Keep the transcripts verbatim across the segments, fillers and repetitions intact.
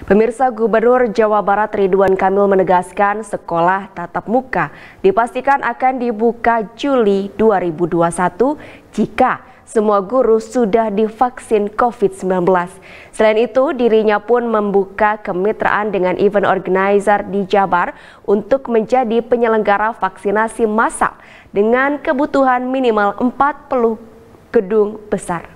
Pemirsa, Gubernur Jawa Barat Ridwan Kamil menegaskan sekolah tatap muka dipastikan akan dibuka Juli dua ribu dua puluh satu jika semua guru sudah divaksin COVID sembilan belas. Selain itu, dirinya pun membuka kemitraan dengan event organizer di Jabar untuk menjadi penyelenggara vaksinasi massal dengan kebutuhan minimal empat puluh gedung besar.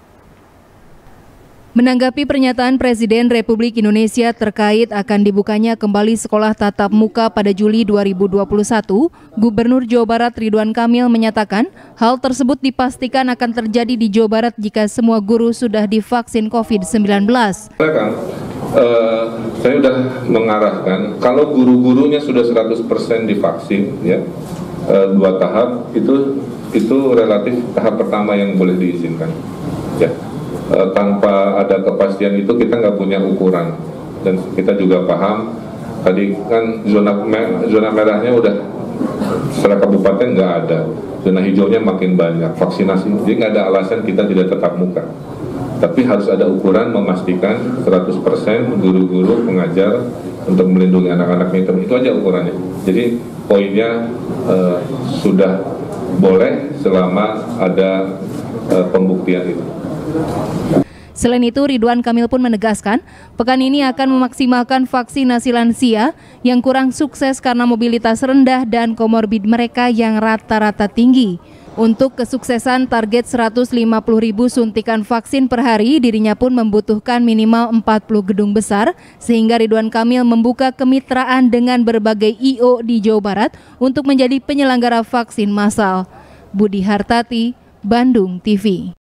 Menanggapi pernyataan Presiden Republik Indonesia terkait akan dibukanya kembali sekolah tatap muka pada Juli dua ribu dua puluh satu, Gubernur Jawa Barat Ridwan Kamil menyatakan hal tersebut dipastikan akan terjadi di Jawa Barat jika semua guru sudah divaksin COVID sembilan belas. Kang, uh, saya sudah mengarahkan kalau guru-gurunya sudah seratus persen divaksin, ya, uh, dua tahap itu itu relatif tahap pertama yang boleh diizinkan, ya. E, tanpa ada kepastian itu kita nggak punya ukuran, dan kita juga paham tadi kan zona mer zona merahnya udah secara kabupaten nggak ada, zona hijaunya makin banyak vaksinasi, jadi nggak ada alasan kita tidak tetap muka, tapi harus ada ukuran memastikan seratus persen guru-guru pengajar untuk melindungi anak-anaknya, itu aja ukurannya. Jadi poinnya e, sudah boleh selama ada e, pembuktian itu. Selain itu, Ridwan Kamil pun menegaskan pekan ini akan memaksimalkan vaksinasi lansia yang kurang sukses karena mobilitas rendah dan komorbid mereka yang rata-rata tinggi. Untuk kesuksesan target seratus lima puluh ribu suntikan vaksin per hari, dirinya pun membutuhkan minimal empat puluh gedung besar, sehingga Ridwan Kamil membuka kemitraan dengan berbagai I O di Jawa Barat untuk menjadi penyelenggara vaksin massal. Budi Hartati, Bandung T V.